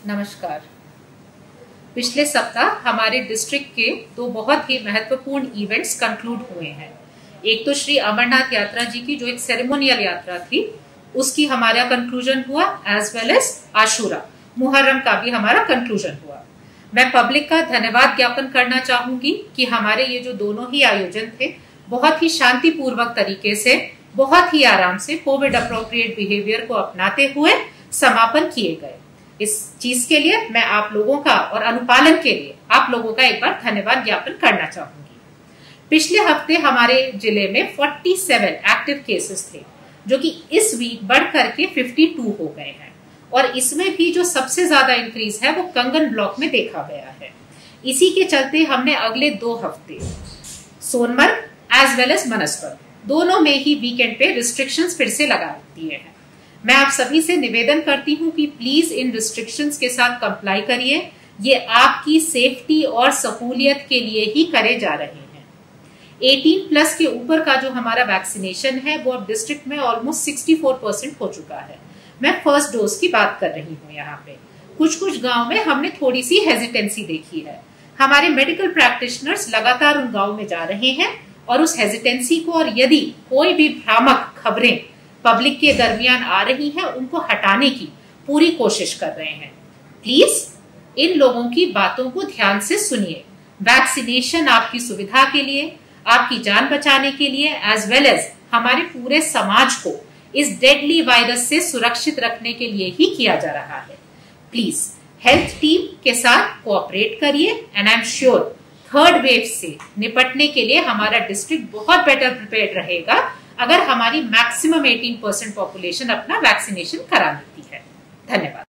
नमस्कार। पिछले सप्ताह हमारे डिस्ट्रिक्ट के दो बहुत ही महत्वपूर्ण इवेंट्स कंक्लूड हुए हैं। एक तो श्री अमरनाथ यात्रा जी की जो एक सेरेमोनियल यात्रा थी उसकी हमारा कंक्लूजन हुआ, as well as Ashura Muharram का भी हमारा कंक्लूजन हुआ। मैं पब्लिक का धन्यवाद ज्ञापन करना चाहूंगी कि हमारे ये जो दोनों ही आयोजन थे बहुत ही शांतिपूर्वक तरीके से, बहुत ही आराम से कोविड अप्रोप्रिएट बिहेवियर को अपनाते हुए समापन किए गए। इस चीज के लिए मैं आप लोगों का और अनुपालन के लिए आप लोगों का एक बार धन्यवाद ज्ञापन करना चाहूंगी। पिछले हफ्ते हमारे जिले में 47 एक्टिव केसेस थे जो कि इस वीक बढ़ करके 52 हो गए हैं और इसमें भी जो सबसे ज्यादा इंक्रीज है वो कंगन ब्लॉक में देखा गया है। इसी के चलते हमने अगले 2 हफ्ते सोनमर्ग एज वेल एज मनसवर दोनों में ही वीकेंड पे रिस्ट्रिक्शंस फिर से लगा दिए हैं। मैं आप सभी से निवेदन करती हूं कि प्लीज इन रिस्ट्रिक्शंस के साथ कंप्लाई करिए। ये आपकी सेफ्टी और सहूलियत के लिए ही करे जा रहे हैं। 18 प्लस के ऊपर का जो हमारा वैक्सीनेशन है वो अब डिस्ट्रिक्ट में ऑलमोस्ट 64% हो चुका है। मैं फर्स्ट डोज की बात कर रही हूँ। यहाँ पे कुछ गांव में हमने थोड़ी सी हेजिटेंसी देखी है। हमारे मेडिकल प्रैक्टिशनर्स लगातार उन गांव में जा रहे हैं और उस हेजिटेंसी को, और यदि कोई भी भ्रामक खबरें पब्लिक के दरमियान आ रही हैं उनको हटाने की पूरी कोशिश कर रहे हैं। प्लीज इन लोगों की बातों को ध्यान से सुनिए। वैक्सीनेशन आपकी सुविधा के लिए, आपकी जान बचाने के लिए, एज वेल एज हमारे पूरे समाज को इस डेडली वायरस से सुरक्षित रखने के लिए ही किया जा रहा है। प्लीज हेल्थ टीम के साथ कोऑपरेट करिए and I am sure third wave से निपटने के लिए हमारा डिस्ट्रिक्ट बहुत बेटर प्रिपेयर्ड रहेगा अगर हमारी मैक्सिमम 18% पॉपुलेशन अपना वैक्सीनेशन करा लेती है। धन्यवाद।